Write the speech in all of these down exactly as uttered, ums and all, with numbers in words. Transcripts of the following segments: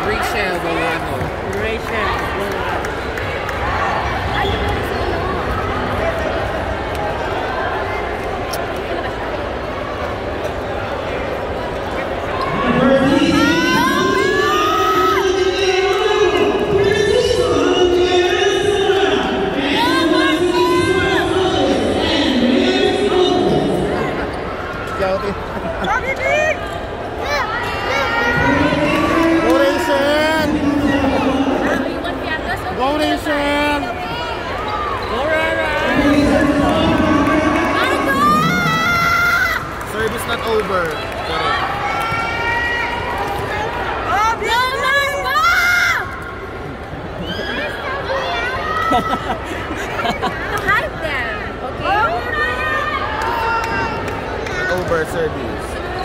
Rachel Bolano. Rachel Bolano. Service not over. Correct. Oh, to hide them, okay? Not over service.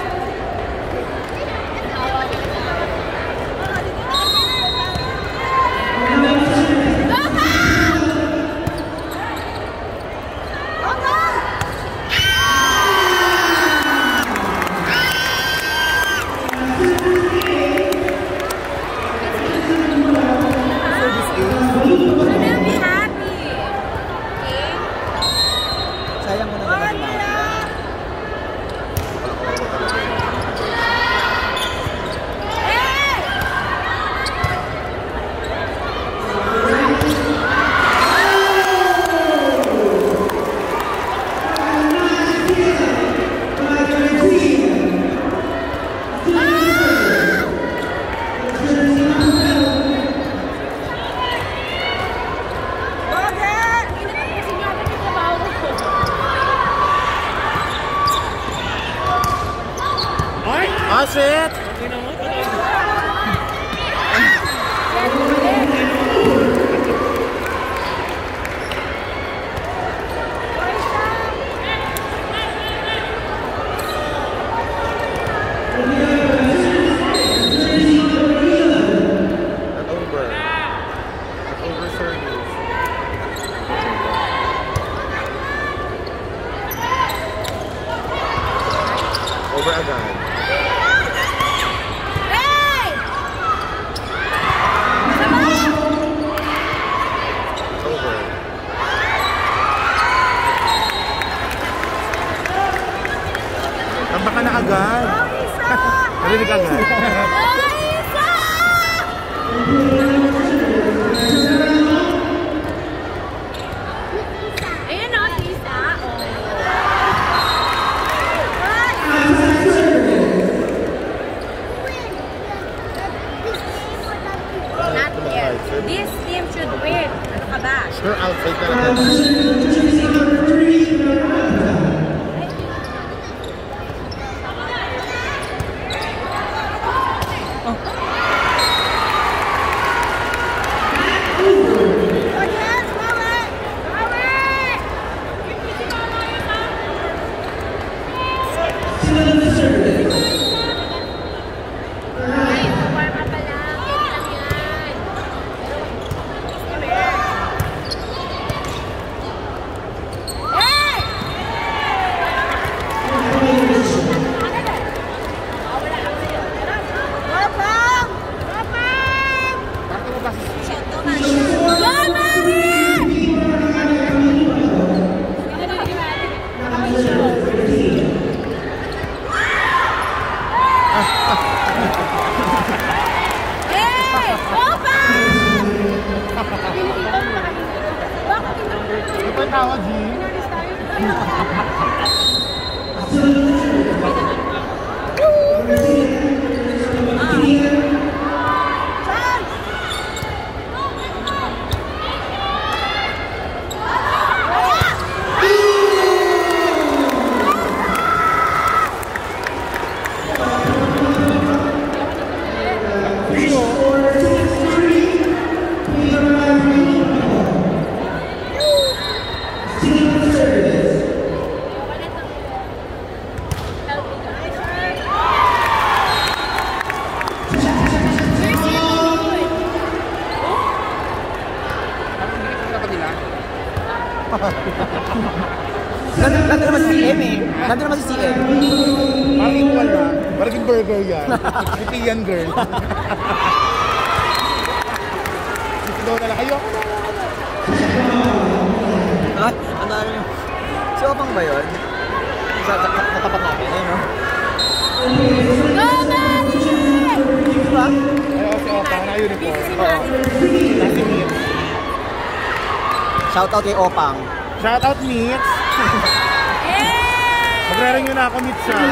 Oh shit! Over again. Hey! Over. Tamba ka na agad. Narinig agad. Ayun o, Lisa. Not yet. This team should win. Ano ka ba? Sure, outside ka lang. Nandun naman si C M eh. Nandun naman si C M. Parang equal na. Parang burger yan. Iti yan girl. McDo na lang. Ayoko na. Ay, ano ano yun? Si Opang ba yun? Sa katapat natin, ayun no? Go, Mari! Diba? Ayoko si Opang na uniform. Busy si Oo. Mari. Last minute. Shoutout kay Opang. Shoutout Mitch. Eh! Magre-ring yun na ako Mitch siya.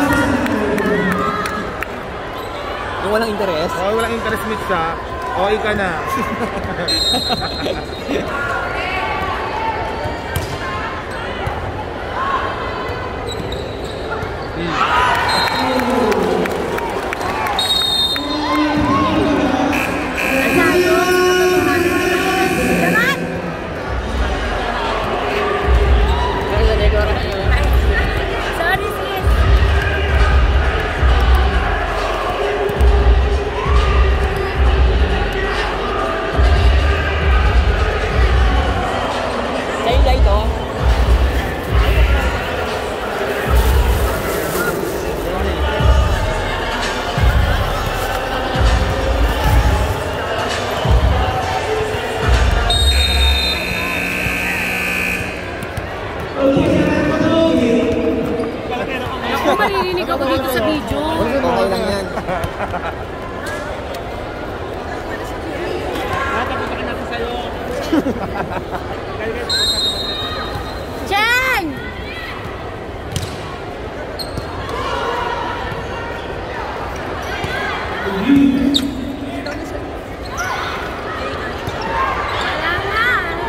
Yung walang interes. Oo, walang interest Mitch siya. O, ika na. Sorry, sis. Sa'yo na ito. Ako, maririnig ako dito sa video. Okay lang yan. Chen! Wala na.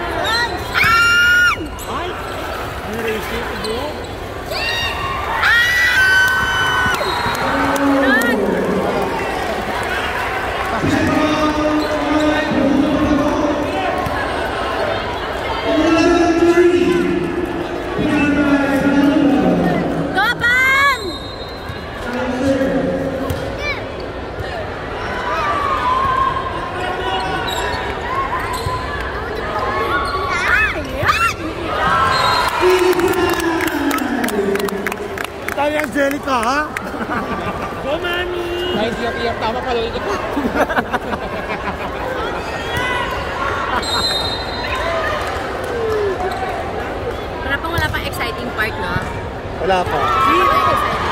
Gopan! Tayo Angelica, ha? Go, Mami! Kahit iyak-iyak, tama pala ito. Wala pang wala pang exciting part, no? Wala pa. Wala exciting.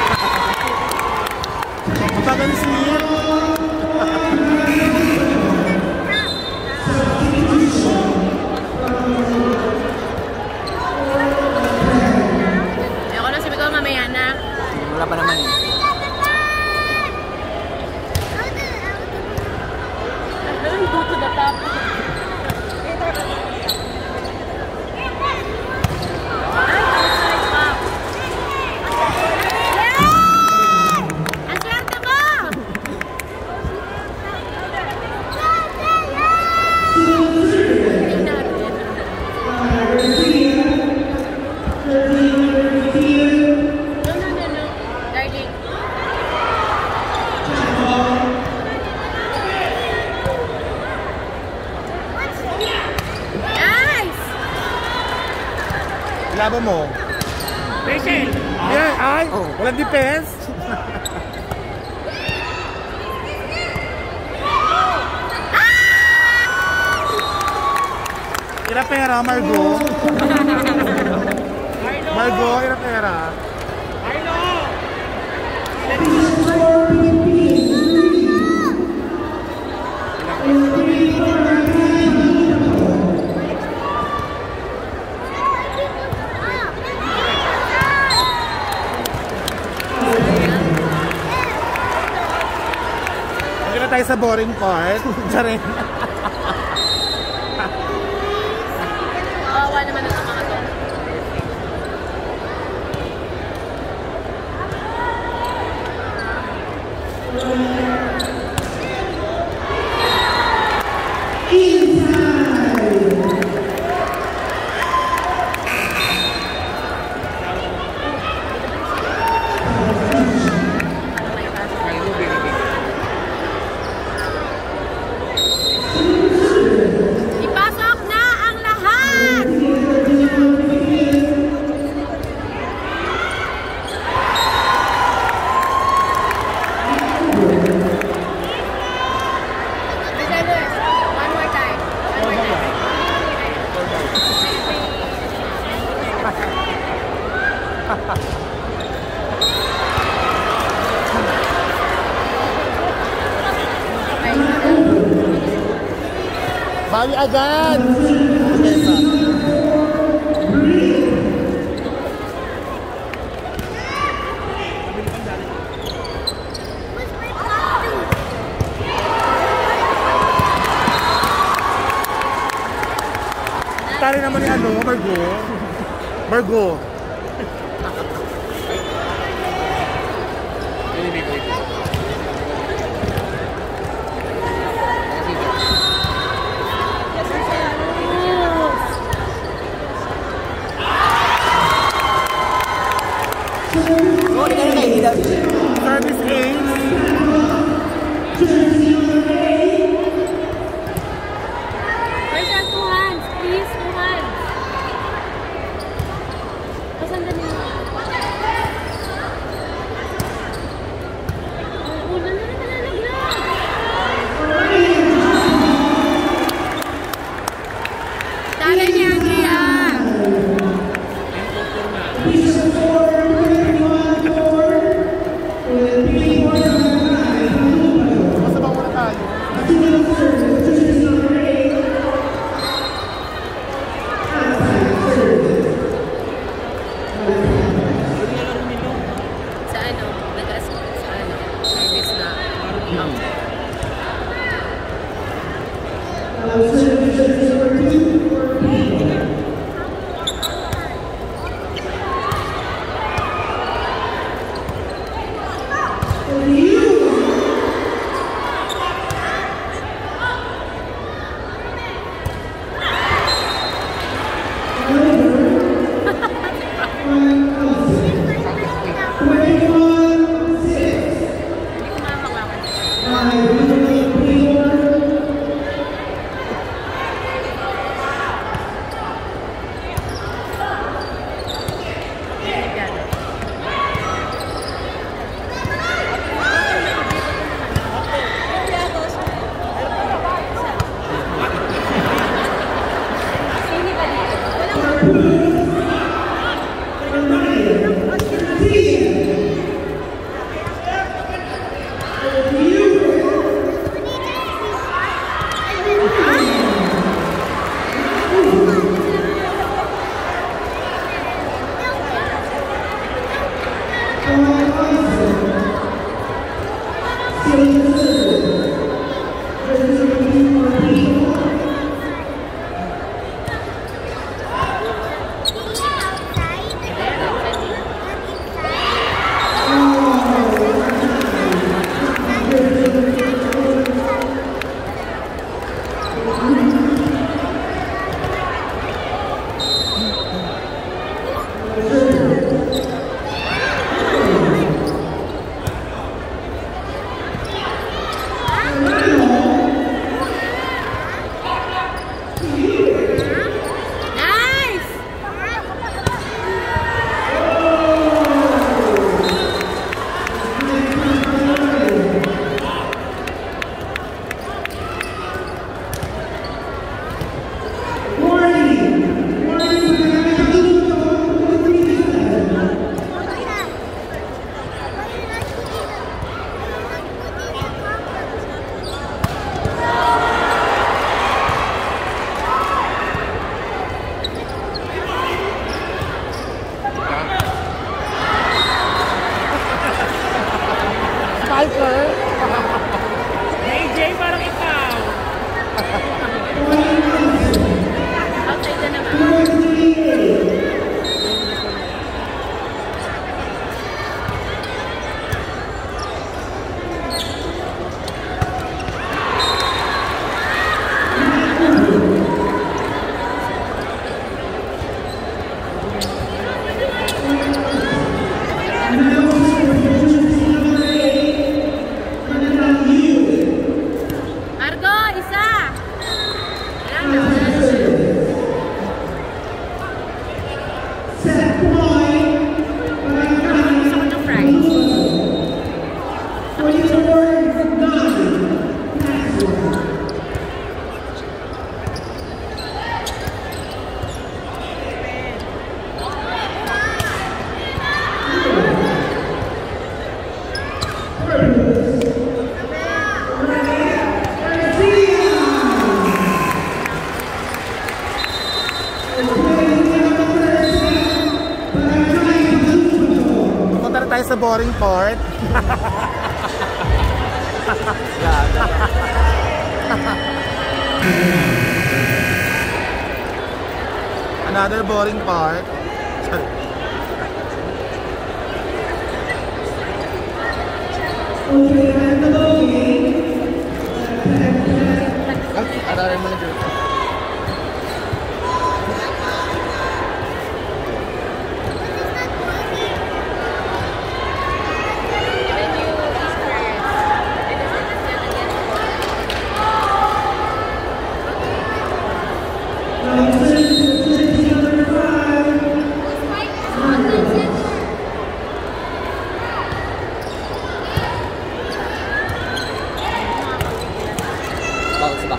Mabagal si Mir. Ayoko na sabi ko mamaya na. Wala pa naman eh. Go to the top. Ang swerte mo! No, no, no, no. Darling. Nice! Laban mo. Rachel! Yeah, ay! Oh. Walang defense. Ira pera, Margo. Margo, ira pera. Hindi na tayo sa boring part. Sorry. Kawawa naman ito mga to. Ipasok na ang lahat! Bali agad! Tari naman ni ano, Margo. Margo. Oh, di ka na kayo. Service ace. Where's that two hands? Please, two hands. Kasan na nila? Oh, na na na nalaglag. Tara niya, Andrea. Masabang muna tayo. Sa ano? Nagas sa ano? Service na. Hindi ko makahawakan. Sini ba dito? Walang nice! Piper. A J, parang ikaw. Outside na naman. Margo, isa! the boring part. Another boring part. Sorry. Ararin mo na dito. Bagus ba?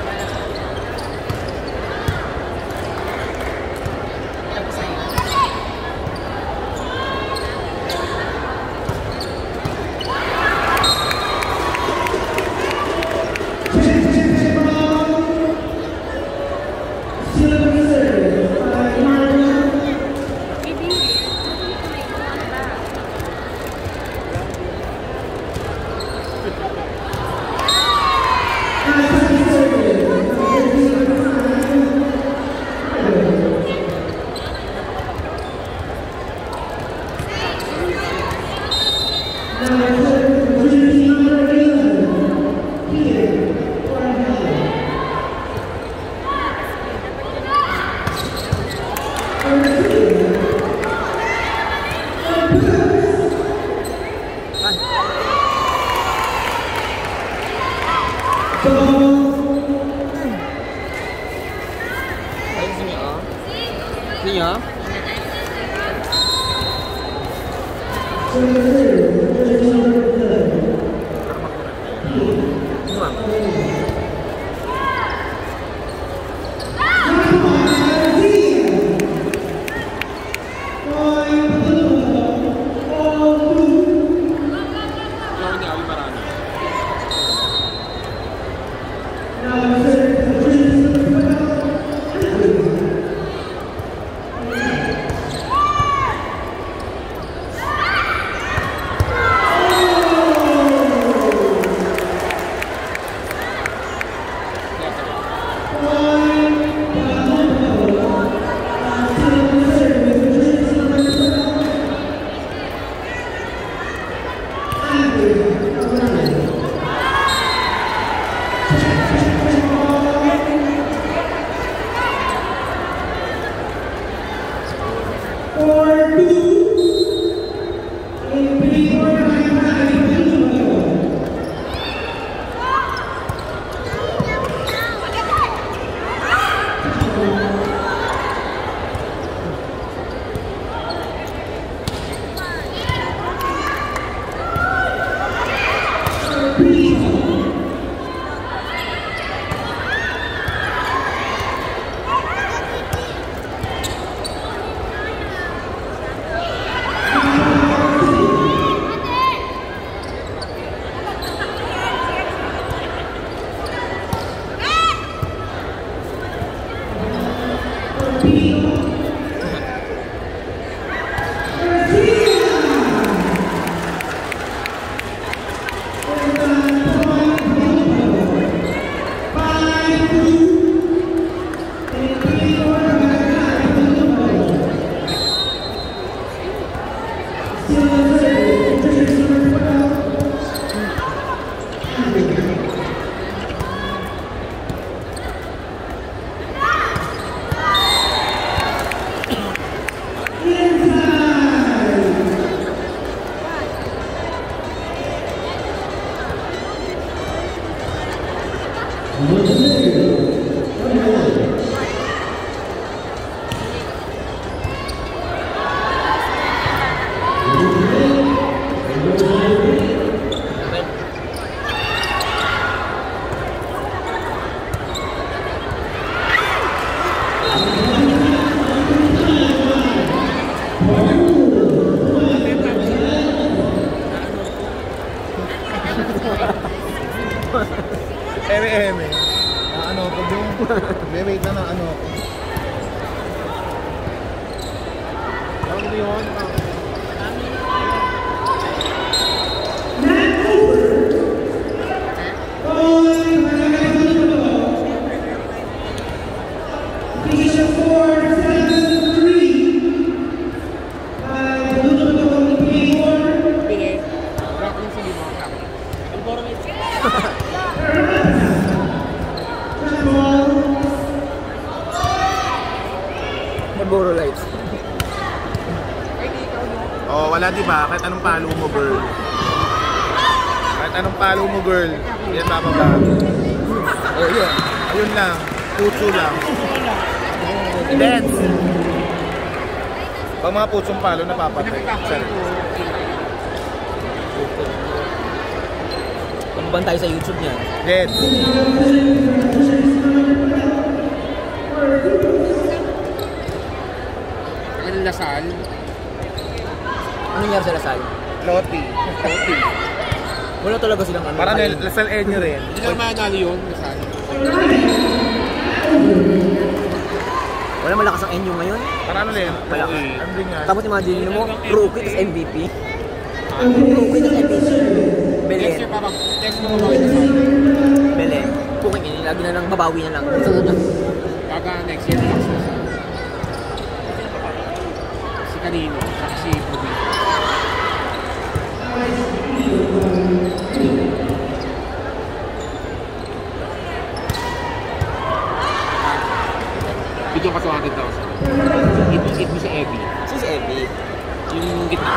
Ayun sini ah. Sini ah. Eme-eme. Na ano ko doon. May wait na na ano ko. Ano yun? di ba? Kahit anong palo mo, girl. Kahit anong palo mo, girl. Yan bababa. Oh, yun. Ayun lang. Putso lang. Dance. Pag mga putsong palo, napapatay. Sorry. Pagbaban tayo sa YouTube niya. Dance. Anong lasal? Ano nangyari sa Lasal? Loti. Loti. Wala talaga silang ano. Para kayo. na Lasal Enyo rin. Hindi na manalo yun, lasal. Wala malakas ang Enyo ngayon. Para ano rin? Malakas. Ano din yan? Tapos imagine mo, rookie tas M V P. Rookie tas M V P. Next Belen. year parang, next mo ba lasal? Belen. Puking ini, lagi na lang babawi na lang. Baga next year, next lasal. Si kanino? Saka si Bobby. Bigyan ka two hundred thousand. Hit, hit mo si Evie. Si si Evie. Yung gitna.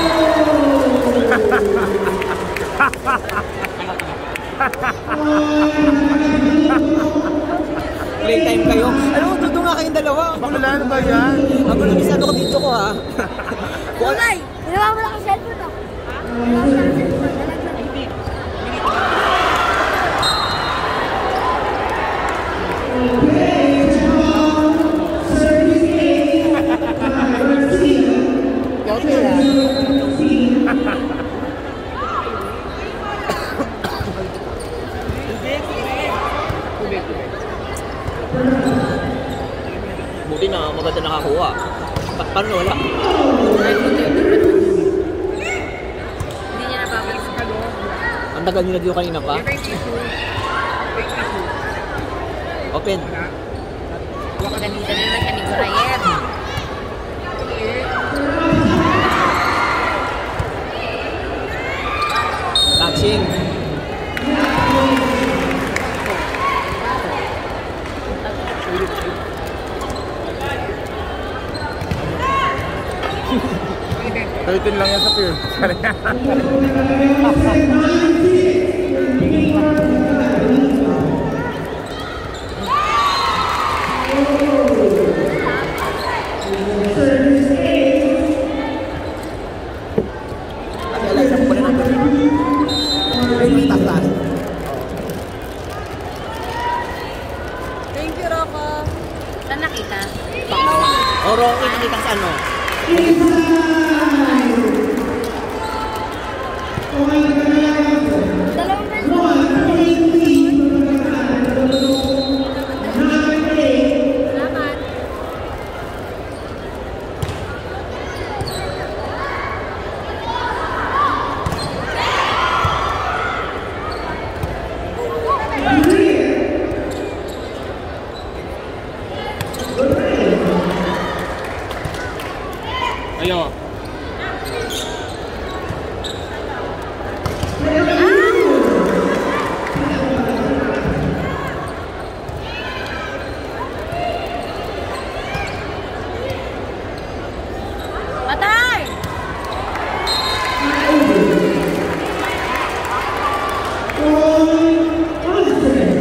Playtime kayo. Ano, dito nga kayong dalawa. Wala na ba yan? Ang gulo bisado ko dito ko ha. Kulay! Ginawa mo lang ang cellphone to. Ginawa mo lang ang cellphone. Buti na maganda nakakuha. Pa paano wala? Hindi niya nababalik sa kaloob. Ang tagal nila dito kanina pa. Open. Ganito na naman siya ni Gurayev. Touching. thirteen lang yan sa pier. Sorry. Kasi alay sa kukunin natin. Ayun yung taas. Thank you, Rocco. Saan nakita? O Rocky, nakita sa ano? Dalawang beses. Salamat. Ayo. Patay!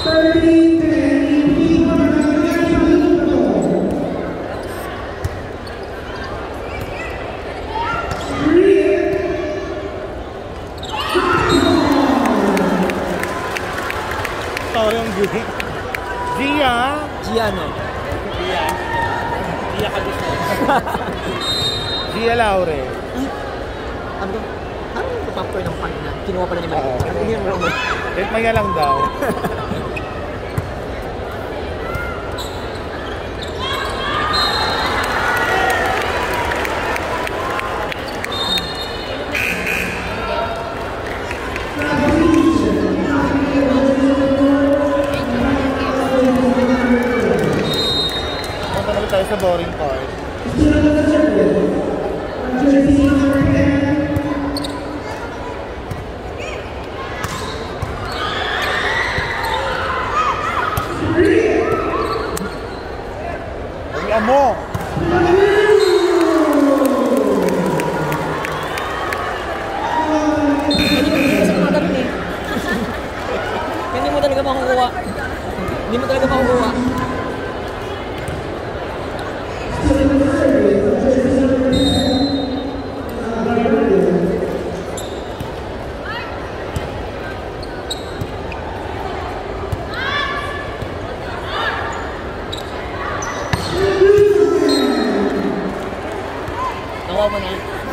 Sorry yung G. Gia? Gia no? Dia. Dia ka gusto. Gia Laure. Ano to? Ano yung popcorn ng pan na? Kinuha pala ni Mike. Oo. Ano yun mo? Kahit maya lang daw. Punta na tayo sa boring part. Ang mo! Hindi mo talaga makukuha. Hindi mo talaga makukuha. Nakuha mo na.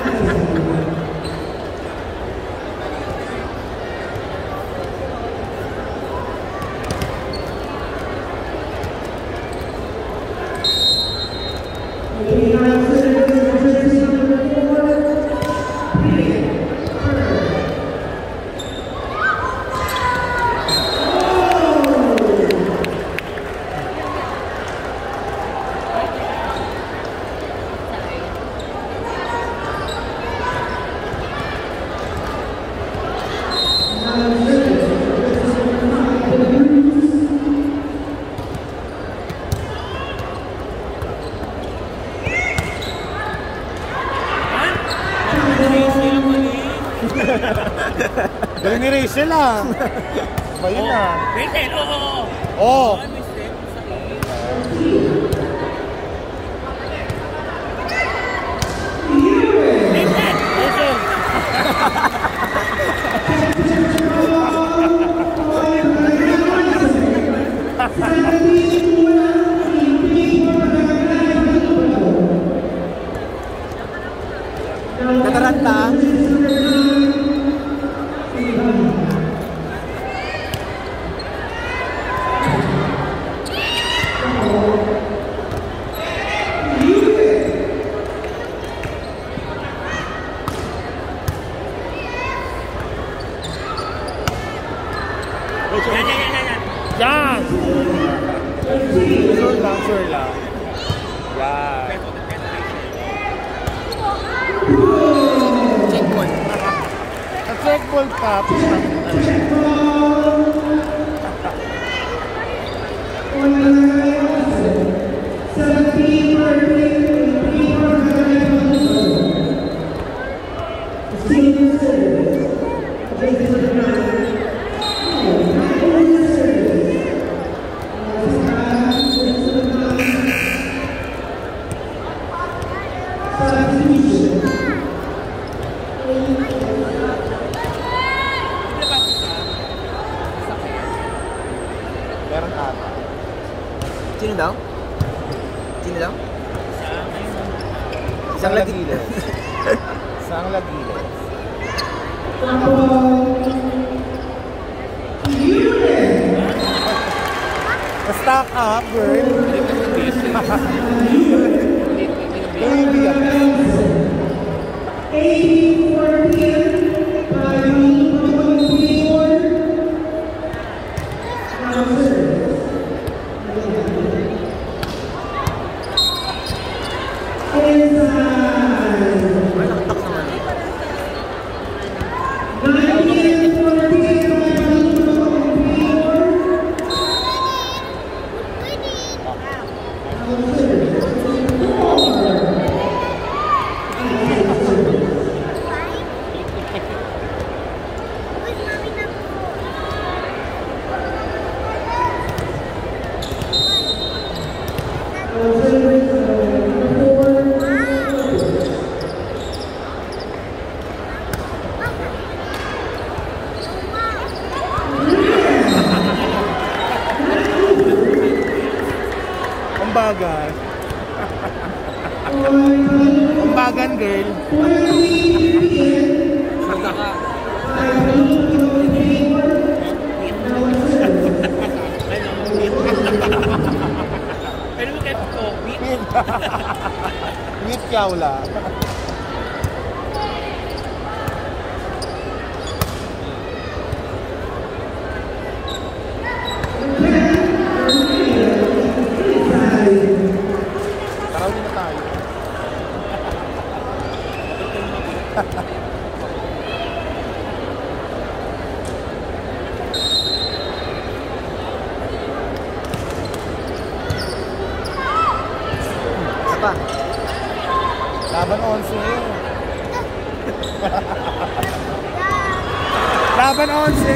Galing ni Rachel ah. Ba yun ah? Rachel, oo. Oo. Nataranta. Yan, yan, yan, yan. Yan! Sure lang, sure lang. Yan. Checkpoint. Checkpoint pa. Meron ata. Sino daw? Sino daw? Isang lagiles. Isang lagiles. Stack up, girl. Kumbagan. Kumbagan, girl. Pero mo kahit coffee? Meet yaw lang. Tarawin na tayo. Apa? Laban onse. Laban onse.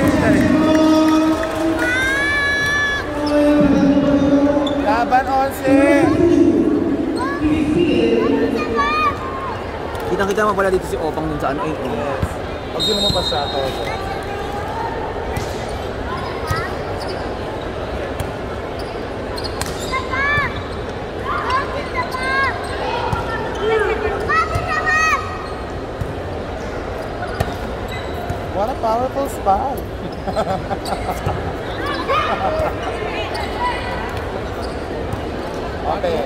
Laban onse. Kitang-kita mo pala dito si Opang dun sa ano, eight. Yes. Pag sino mo pa sa to. What a powerful spy. Okay.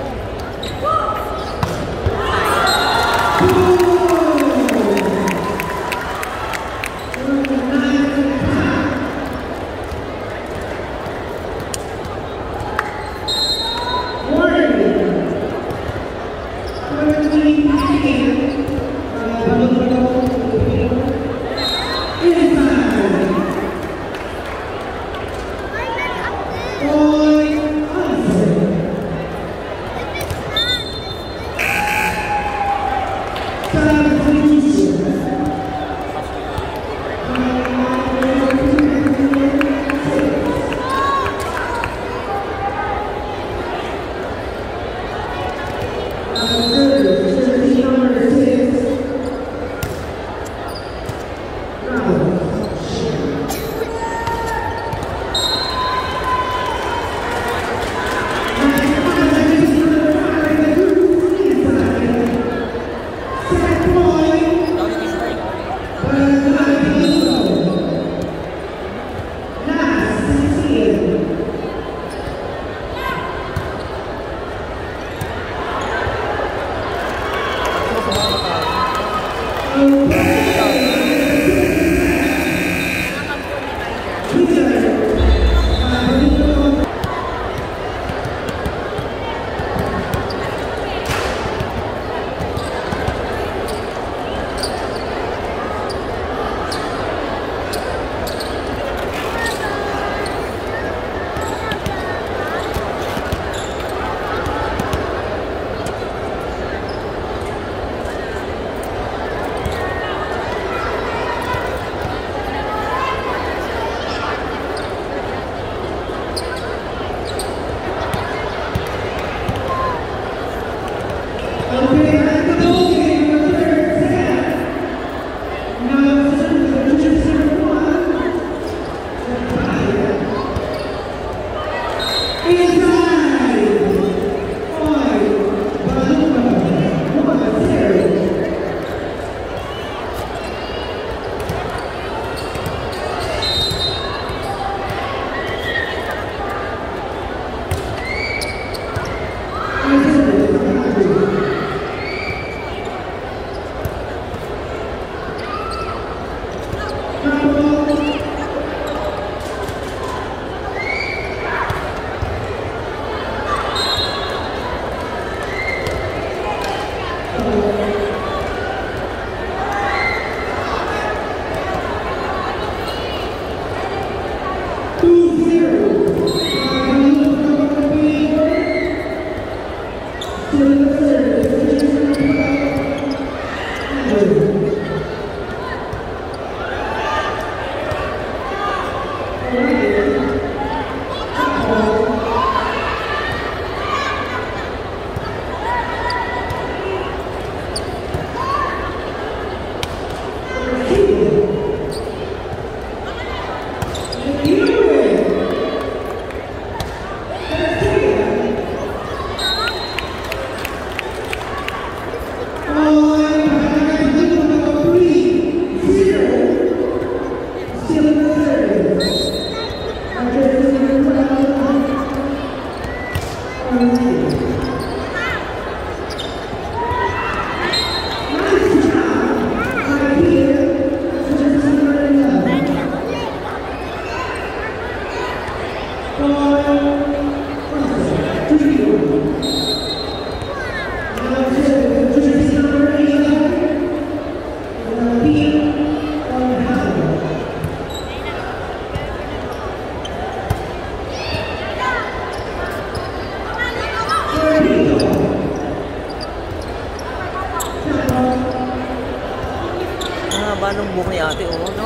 Haba ng buhok ni ate, oh, no?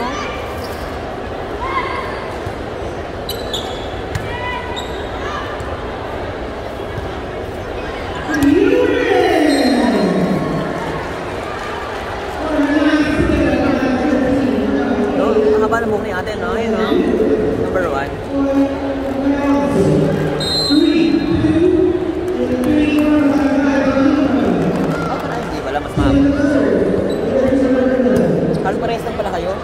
No, ang haba ng buhok ni ate, no? Ayun, no? Number one. Oh, pala, hindi pala, mas mahaba. Halos parehas lang pala kayo.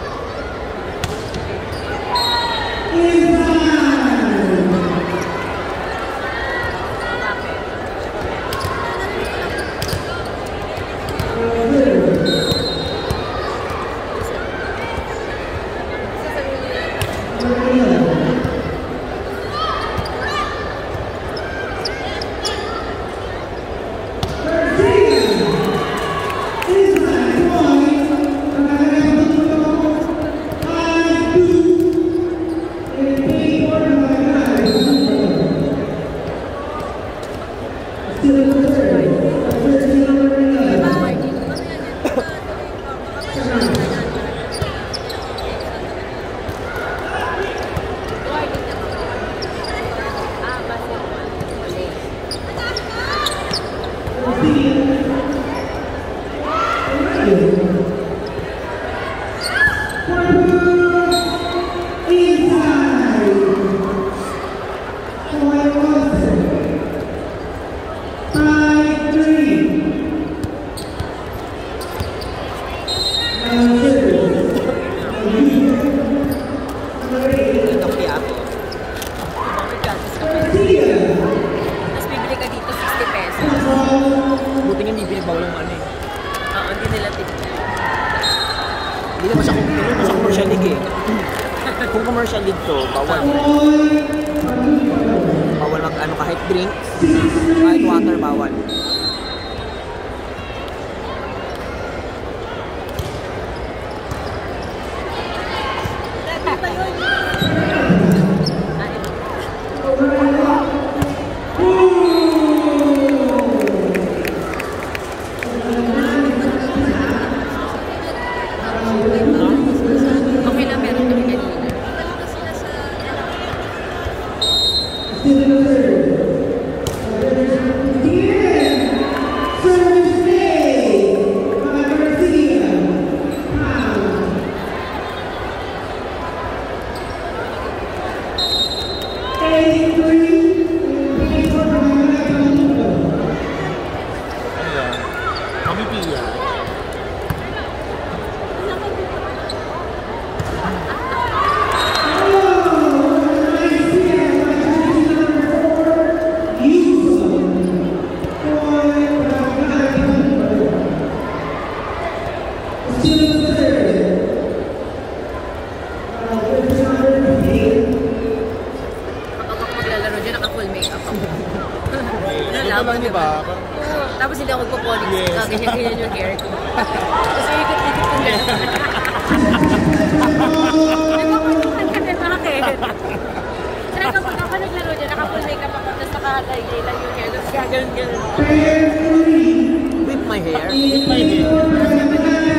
Tapos bibili ka dito sixty pesos. Buti nga bibili ba walang ano eh. Oo, hindi nila tignan. Hindi naman sa, hindi naman sa commercial league eh. Kung commercial league to, bawal. Bawal mag ano kahit drinks, kahit water, bawal. Okay lang, meron kami kanina. Ano yan? Kami pila. Kapag ako maglalaro dyan, naka-full makeup ako. Ano Ito laban, lang, di ba? Oo. Tapos hindi ako nagpo-polics. Yes. Ah, ganyan-ganyan yung hair ko. Kasi ikot-ikot ko gano'n. Nagpapalukan ka din, bakit? Kaya kapag ako naglaro dyan, naka-full makeup ako, tapos naka-highlight lang yung hair, tapos gano'n-gano'n. Whip my hair. With my hair.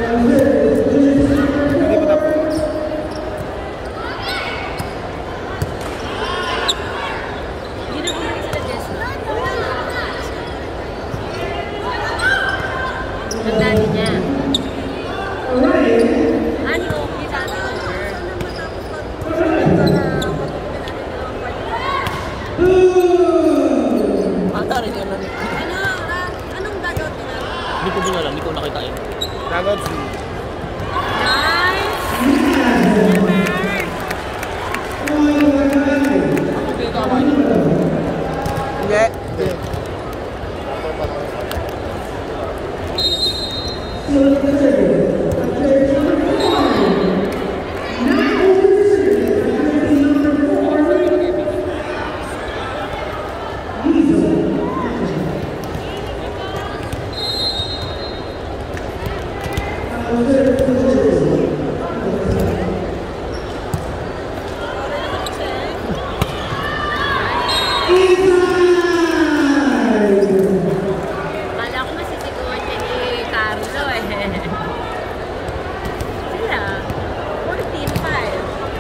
Hindi pa tapos. Ginagawa sila Jess. Ang dami niya. Ani okay sa atin over. Mata rin yan. Ano? ah, Anong gagawin nila? Hindi ko din alam, hindi ko nakitain. Dagot C. Guys! Hindi. Kala ko masisiguan niya ni Carlo eh. Sila, fourteen five.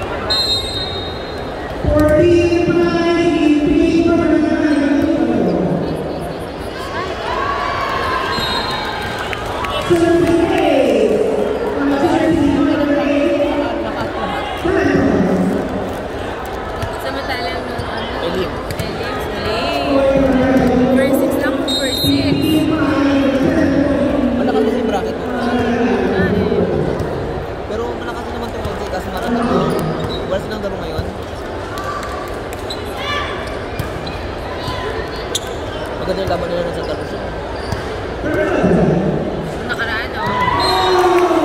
Samantalang nung ano, Elim. Elim, Elim. First six lang po, first six. Malakas kasi yung bracket mo. Ah, eh. Pero malakas din naman itong L G kasi marami ko. Wala silang laro ngayon. Maganda yung laban nila ng Santa Rosa. Nung nakaraan, oh.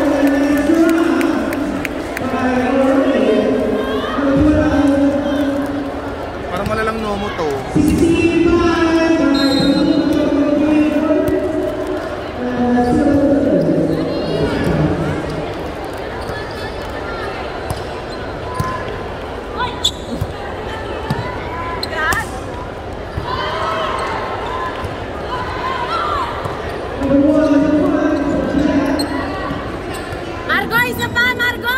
Parang malalang nomo to. Margo, isa pa, Margo!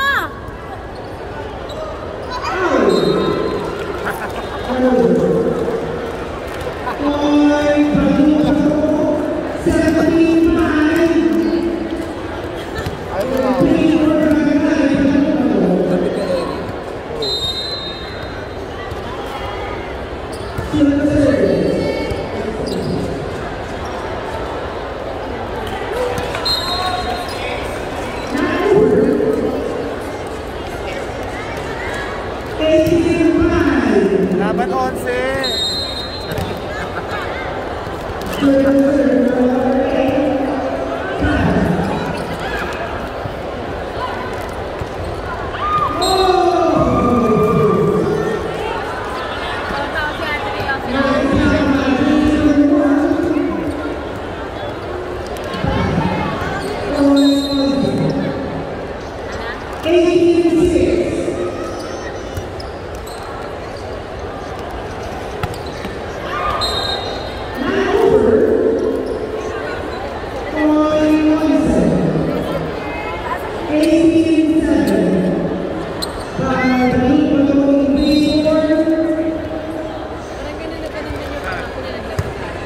Gabit ka na yun. Laban onse. Tawag si Ate Rio. Parang ganun na ganun din yung pangako nila ng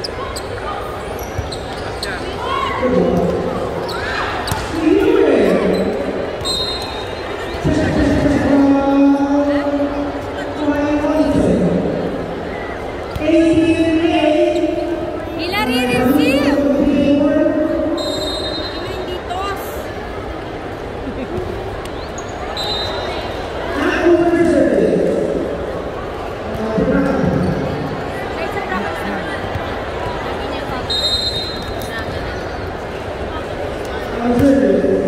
Hilary Rizil! Benditos! Ay, sa brackets naman na. Lagi niya yung pag- na ganun.